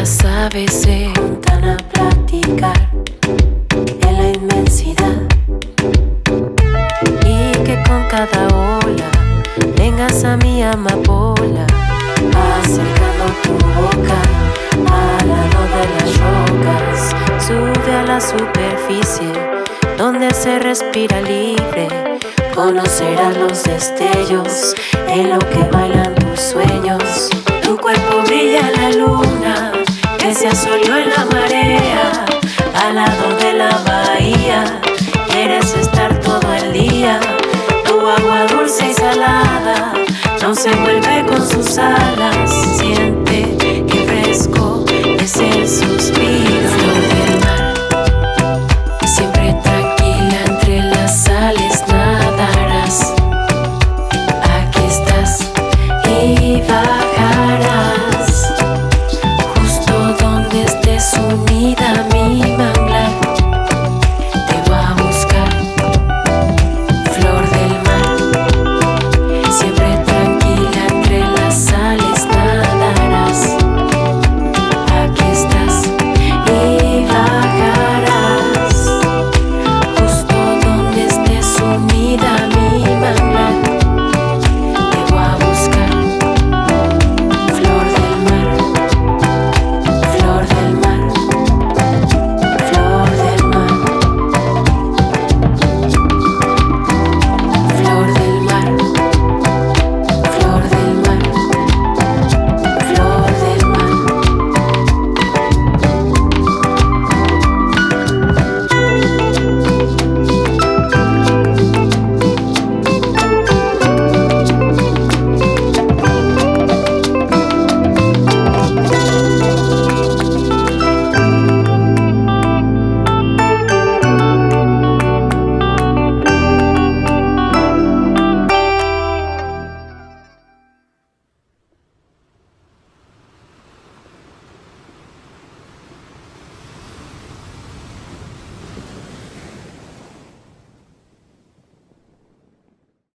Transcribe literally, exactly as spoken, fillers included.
las aves se juntan a platicar en la inmensidad, y que con cada ola vengas a mi amapola, acercando tu boca al lado de las rocas. Sube a la superficie donde se respira libre, conocerás los destellos en lo que bailan tus sueños. Tu cuerpo brilla a la luz